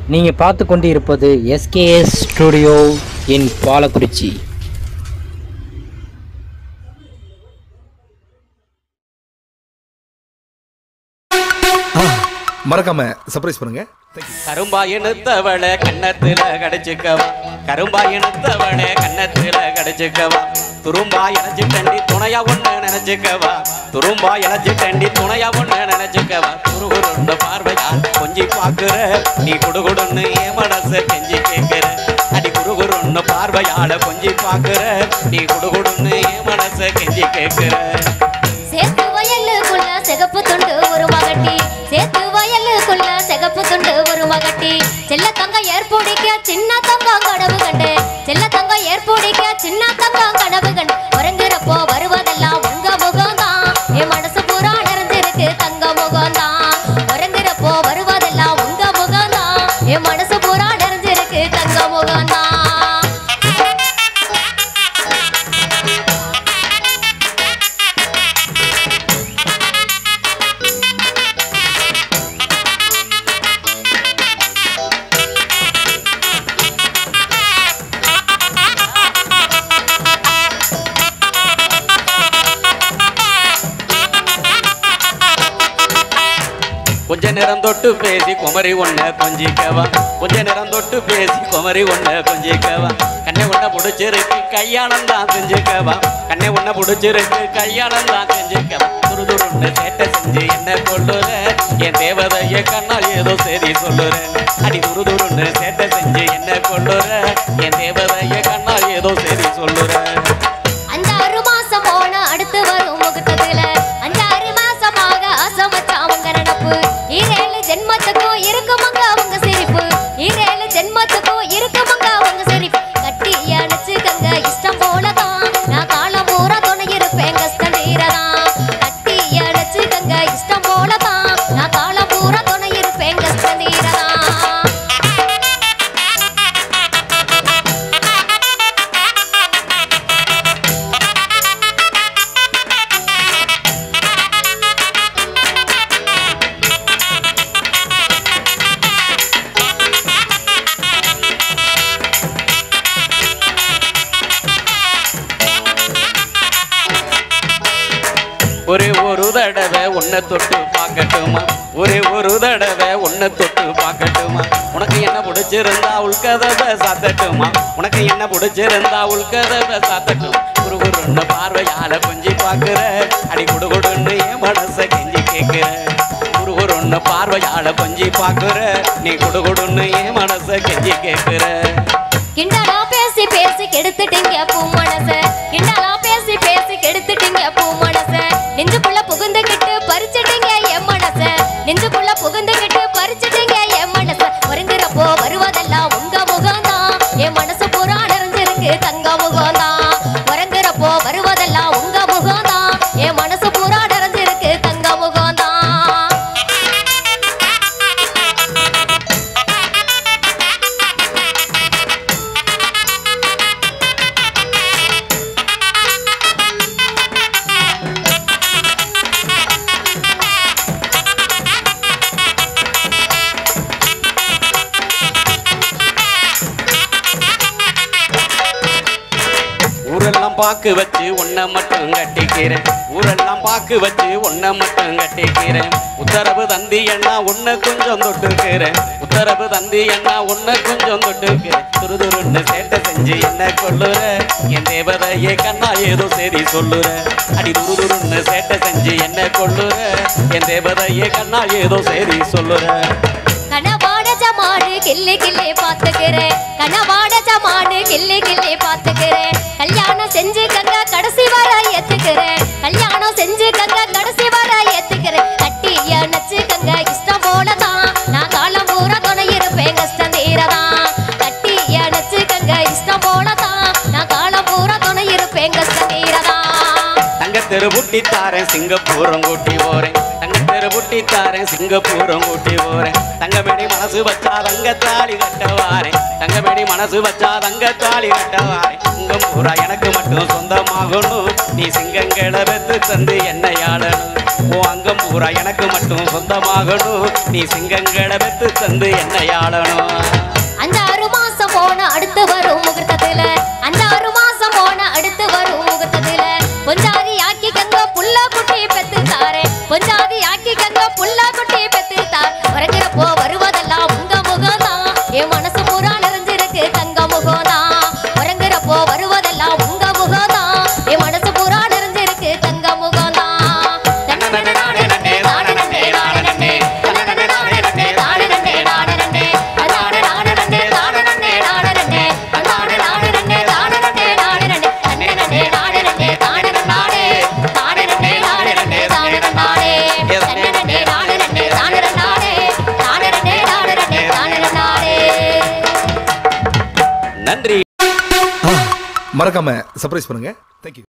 நீங்கள் பார்த்து கொண்டு இருப்பது எஸ்கேஎஸ் ஸ்டுடியோ இன் பாலக்குறிச்சி. மறக்காம சர்ப்ரைஸ் பண்ணுங்க. கரும்பா இனத்தவள கண்ணத்துல கடிச்சுக்கவா, கரும்பா இனத்தவள கண்ணத்துல கடிச்சுக்கவா, துரும்பா இணைச்சு தண்டி துணையா ஒண்ணு நினைச்சுக்கவா, துரும்பா இணைச்சு தண்டி துணையா ஒண்ணு நினைச்சுக்கவா. குறுகுறுன்னு பார்வையா கொஞ்சி பாக்குற நீ குடுகுடுன்னு என் மனச கெஞ்சி கேட்கிற, அடி குறுகுறுன்னு பார்வையால கொஞ்சி பாக்குற நீ குடுகுடுன்னு என் மனச கெஞ்சி கேட்கிற. சேத்து வயலுக்குள்ள சிகப்பு துண்டு ஒரு மகட்டி, சேத்து வயலுக்குள்ள சிகப்பு துண்டு ஒரு மகட்டி, செல்ல தங்க ஏற்புடிக்க சின்ன தங்கம் கனவு கண்டு, செல்ல தங்க ஏற்புடிக்க சின்ன தங்கம் கனவு கண்டு, உறங்குறப்போ வருவதெல்லாம் உங்க முகம்தான், என் மனசு பூரா நிறைஞ்சிருக்கு தங்க முகம்தான், உறங்குறப்போ வருவதெல்லாம் உங்க முகம்தான், என் மனசு பூரா நிறைஞ்சிருக்கு தங்க முகம்தான். கொஞ்ச நேரம் தொட்டு பேசி குமரி ஒண்ண கொஞ்சிக்கவா, கொஞ்ச நேரம் தொட்டு பேசி குமரி ஒண்ண கொஞ்சிக்கவா, கண்ணை ஒண்ண புடிச்சிருக்கு கையாளம் தான் செஞ்சுக்கவா, கண்ணை ஒண்ண புடிச்சிருக்கு கையாளம் தான் செஞ்சுக்கவா. துருதுருன்னு சேட்டை செஞ்சு என்ன கொள்ளுற என் தேவதைய கண்ணால் ஏதோ சரி சொல்லுற, அடி துருதுருன்னு சேட்டை செஞ்சு என்ன கொள்ளுற என் தேவதைய கண்ணால் ஏதோ சரி சொல்லுற. 5-6 மாசம் போன அடுத்து வரும் முகூர்த்தத்துல 5-6 மாசமாக ஆசமச்சா உங்க நினப்பு, 7 ஜென்மத்துக்கும் இருக்குமங்க உங்க சிரிப்பு, 7 ஜென்மத்துக்கும் இருக்குமங்க உங்க சிரிப்பு, கட்டி அணைச்சுக்கங்க இஷ்டம் போலதான் நான் காலம் பூரா துணை இருப்பேன் கஷ்டம் தீரதான், கட்டி அணைச்சுக்கங்க இஷ்டம் போலதான் நான் காலம் பூரா துணை இருப்பேன் கஷ்டம் தீரதான். ஒரே ஒரு தடவை உன்னை தொட்டு பார்க்கட்டுமா, ஒரே ஒரு தடவை உன்னை தொட்டு பார்க்கட்டுமா, உனக்கு என்ன பிடிச்சிருந்தா உள்கதவை சாத்தட்டுமா, உனக்கு என்ன பிடிச்சிருந்தா உள்கதவை சாத்தட்டும். குறுகுறுன்னு பார்வையால கொஞ்சி பார்க்குற அடி குடுகுடுன்னு என் மனசை கெஞ்சி கேட்குற, குறுகுறுன்னு பார்வையால கொஞ்சி பார்க்குற நீ குடுகுடுன்னு என் மனசை கெஞ்சி கேட்குற. கிண்டலா பேசி பேசி கெடுத்துட்டீங்க பூ மனச, கிண்டலா பேசி பேசி கெடுத்துட்டீங்க பூ மனச, நெஞ்சுக்குள்ள புகுந்துகிட்டு பறிச்சிட்டீங்க என் மனச, நெஞ்சுக்குள்ள புகுந்துகிட்டு பறிச்சிட்டீங்க என் மனச, ஒருங்கிறப்போ வருவதெல்லாம் உங்க முகம்தான், என் மனசு பூரா நிறைஞ்சிருக்கு தங்க முகம்தான், ஒருங்கிறப்போ வருவதெல்லாம் உங்க முகம்தான், என் மனசு பூரா நிறைஞ்சிருக்கு தங்க முகம்தான். ஊரெல்லாம் பாக்கு வச்சு உன்னை மட்டும் கட்டிக்கிறேன், ஊரெல்லாம் பாக்கு வச்சு உன்னை மட்டும் கட்டிக்கிறேன், உத்தரவு தந்தி என்ன உன்னை கொஞ்சம் தொட்டுக்கிறேன், உத்தரவு தந்தி என்ன உன்னை கொஞ்சம் தொட்டுக்கிறேன். துருதுருன்னு சேட்டை செஞ்சு என்ன கொள்ளுற என் தேவதையே கண்ணா ஏதோ சரி சொல்லுற, அடி துருதுருன்னு சேட்டை செஞ்சு என்ன கொள்ளுற என் தேவதையே கண்ணா ஏதோ சரி சொல்லுற. கனவாட ஜமானு கிள்ளி கிள்ளி பாத்துக்கிறேன், கனவாட ஜமானு கிள்ளி கிள்ளி பாத்துக்கிறேன், கல்யாணம் செஞ்சுக்கங்க கடைசி வர ஏத்துக்கிறேன், கல்யாணம் செஞ்சுக்கங்க கடைசி வர ஏத்துக்கிறேன், கட்டி அணைச்சுக்கங்க இஷ்டம் போலதான் நான் காலம் பூரா துணை இருப்பேன் கஷ்டம் தீரதான், கட்டி அணைச்சுக்கங்க இஷ்டம் போலதான் நான் காலம் பூரா துணை இருப்பேன் கஷ்டம் தீரதான். தங்கத்தெரு புட்டி தாரேன் சிங்கப்பூரம் கூட்டி போறேன், தங்கத்தெரு புட்டி தாரேன் சிங்கப்பூரம் கூட்டி போறேன், தங்கமேடி மனசு வச்சா தங்க தாலி கட்ட வாரேன், தங்கமேடி மனசு வச்சா தங்க தாலி கட்ட வாரேன், அங்கம் பூரா எனக்கு மட்டும் சொந்தமாகணும் நீ சிங்கங்களை வெத்து தந்து என்னை ஆளணும் உன் அங்கம் பூரா எனக்கு மட்டும் சொந்தமாகணும் நீ சிங்கங்களை வெத்து தந்து என்னை ஆளணும் 5-6 மாசம் போன அடுத்து வரும் முகூர்த்தத்துல 5-6 மாசம் போன அடுத்து வரும் முகூர்த்தத்துல பொஞ்சாதி ஆக்கிக்கங்க புள்ள குட்டி பெத்து தாரே பொஞ்சாதி ஆக்கிக்கங்க புள்ள குட்டி பெத்து தார் வரங்கிறப்போ வருவதெல்லாம் உங்க முகம்தான் என் மனசு பூரா நிறைஞ்சிருக்கு தங்க முகம்தான் வரங்கிறப்போ வருவதெல்லாம் உங்க முகம்தான் என் மனசு பூரா நிறைஞ்சிருக்கு தங்க முகம்தான் நன்றி மறக்காம சர்ப்ரைஸ் பண்ணுங்க. தேங்க்யூ.